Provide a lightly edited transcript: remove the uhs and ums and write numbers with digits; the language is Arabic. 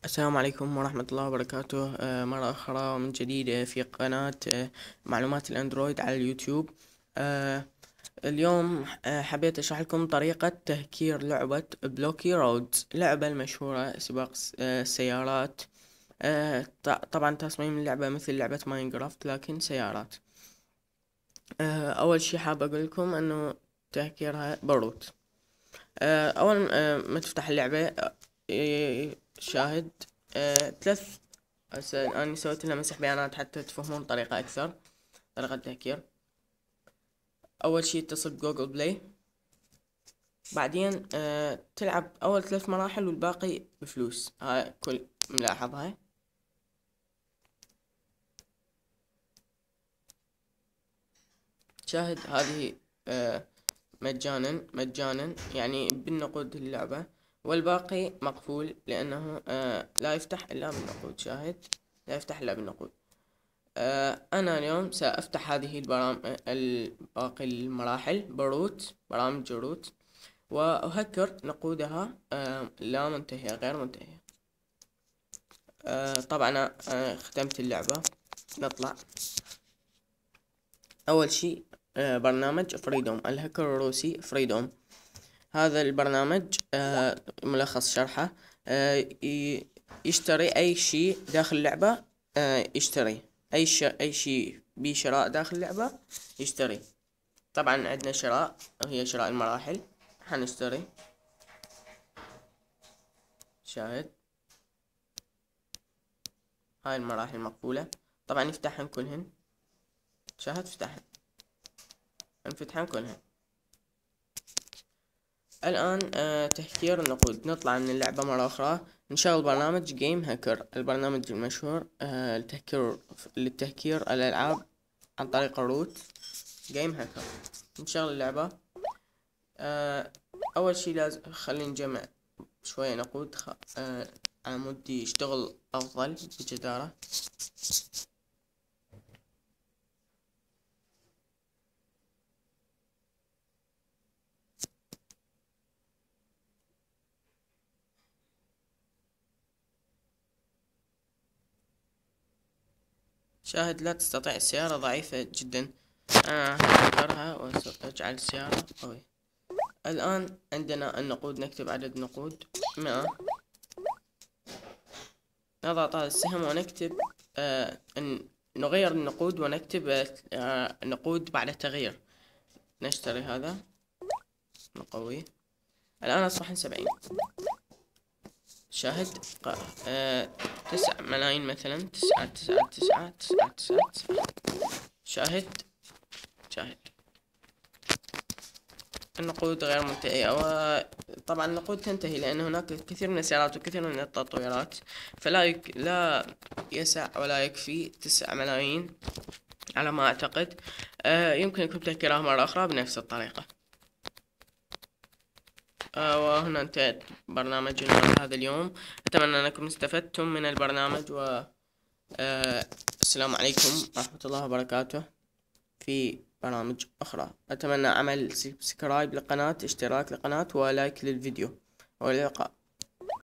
السلام عليكم ورحمة الله وبركاته. مرة أخرى ومن جديد في قناة معلومات الأندرويد على اليوتيوب. اليوم حبيت أشرح لكم طريقة تهكير لعبة بلوكي رودز، لعبة المشهورة سباق السيارات. طبعا تصميم اللعبة مثل لعبة ماينكرافت لكن سيارات. أول شي حاب أقول لكم أنه تهكيرها بروت. أول ما تفتح اللعبة شاهد ثلاث. هسه أنا سويت لها مسح بيانات حتى تفهمون طريقة أكثر، طريقة التهكير. أول شي اتصل بجوجل بلاي، بعدين تلعب أول 3 مراحل والباقي بفلوس. هاي كل ملاحظ. هاي شاهد هذه مجانا يعني بالنقود اللعبة، والباقي مقفول لأنه لا يفتح إلا بالنقود. شاهد لا يفتح إلا بالنقود. أنا اليوم سأفتح هذه باقي المراحل برامج روت، وأهكر نقودها لا منتهية، غير منتهية. طبعا أنا ختمت اللعبة. نطلع أول شي برنامج فريدوم، الهكر الروسي فريدوم. هذا البرنامج ملخص شرحه يشتري أي شيء داخل اللعبة. يشتري أي شيء بشراء داخل اللعبة يشتري. طبعا عندنا شراء، هي شراء المراحل. حنشتري. شاهد هاي المراحل مقفولة، طبعا يفتحن كلهن. شاهد فتحن، انفتحن كلهن. الآن تهكير النقود. نطلع من اللعبة مرة أخرى، نشغل برنامج جيم هاكر، البرنامج المشهور للتهكير الألعاب عن طريق الروت. جيم هاكر. نشغل اللعبة. أول شي لازم خلينا نجمع شوية نقود على مود يشتغل أفضل بجدارة. شاهد لا تستطيع، السيارة ضعيفة جدا. هكرها وأجعل السيارة قوية. الآن عندنا النقود، نكتب عدد نقود 100. نضغط هذا السهم ونكتب نغير النقود ونكتب النقود بعد التغيير. نشتري هذا، نقويه. الآن أصبحن 70. شاهد 9 ملايين مثلا، 9. شاهد النقود غير منتهية، وطبعا النقود تنتهي لأن هناك كثير من السيارات وكثير من التطويرات، لا يسع ولا يكفي 9 ملايين على ما أعتقد. يمكنكم تهكيرها مرة أخرى بنفس الطريقة. وهنا انتهت برنامجنا هذا اليوم. أتمنى أنكم استفدتم من البرنامج، و السلام عليكم ورحمة الله وبركاته. في برامج أخرى أتمنى عمل سبسكرايب للقناة، اشتراك للقناة، ولايك للفيديو، والى اللقاء.